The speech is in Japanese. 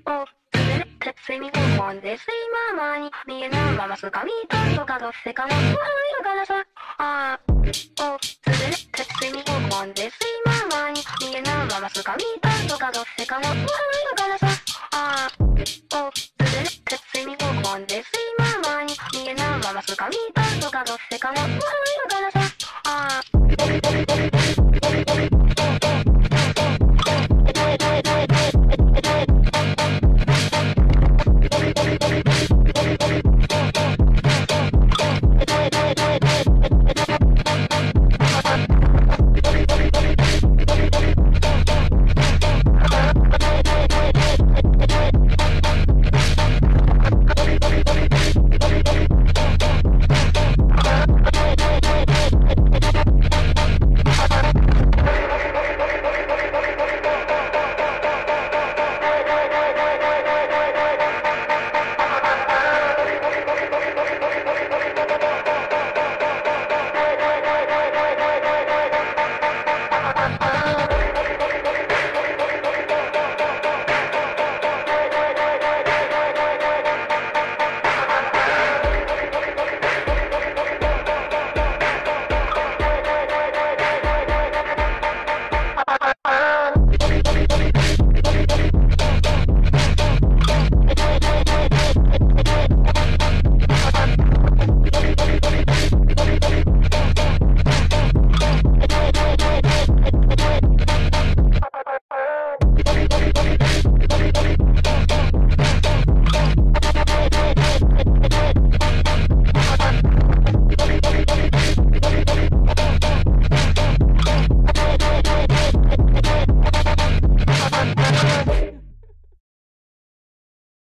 お、つれてセミゴンで睡魔まに見えなまますかみたとかどっせかの不安よからさ。ああ、お、つれてセミゴンで睡魔まに見えなまますかみたとかどっせかの不安よからさ。